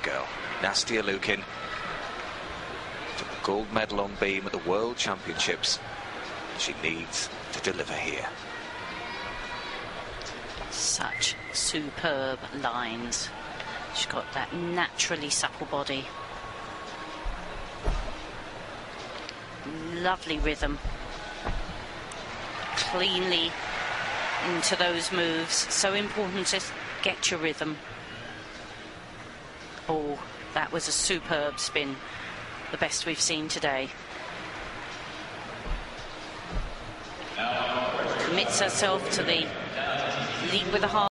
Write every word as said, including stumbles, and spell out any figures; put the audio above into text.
girl. Nastia Lukin took the gold medal on beam at the World Championships. She needs to deliver here. Such superb lines. She's got that naturally supple body. Lovely rhythm. Cleanly into those moves. So important to get your rhythm. Oh, that was a superb spin. The best we've seen today. Commits herself to the lead with a heart.